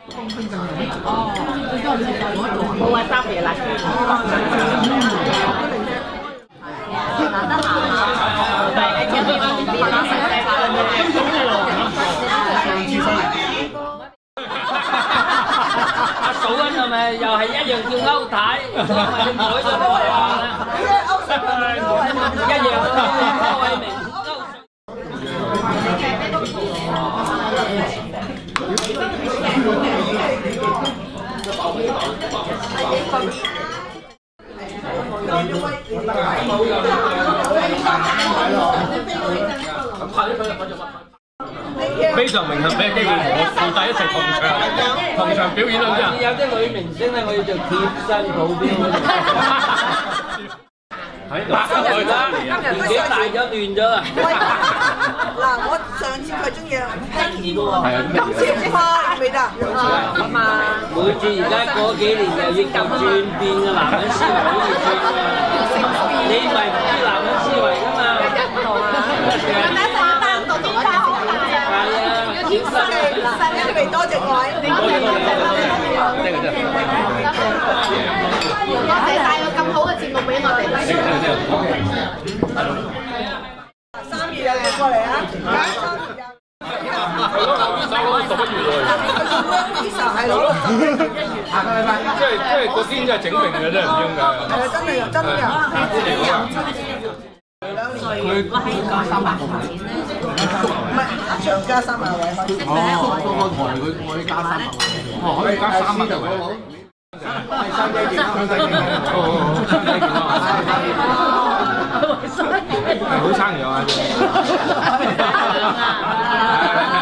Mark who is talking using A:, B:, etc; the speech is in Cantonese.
A: 冇話三嘢啦。難得閒啊！係一啲方便啦，食雞飯阿嫂嗰度咪又係一樣叫歐太，因為你改咗個話啦。一樣歐偉明。
B: 非常榮幸俾機會我附帶一齊同場表演啦，真係。有啲女明星咧，我要做貼身保鏢嗰啲。喺度。而家年紀大咗亂咗啊！
C: 嗱，我上次佢中意 Peggy 嘅喎，今次花未得。咁啊！
A: 每次而家嗰幾年又要咁轉變嘅男人思維好似轉啊！你咪唔知男人思維㗎嘛？唔同啊！大家成日單獨點解好大啊？係啊！要貼身嘅，
C: 未多謝各位。
D: 多謝帶個咁好嘅節目俾我哋。
C: 3月又過嚟啊！係咯，下個禮拜。
B: 即係個天真係整定嘅真係唔應㗎。
C: 係啊，真係又真㗎。
A: 佢個係講300個錢咧，
C: 唔係一場加3萬位。
E: 哦，個台佢可以加300位，哦，可以加300位。係身體健康，身體健康，身體健康，係好生意啊！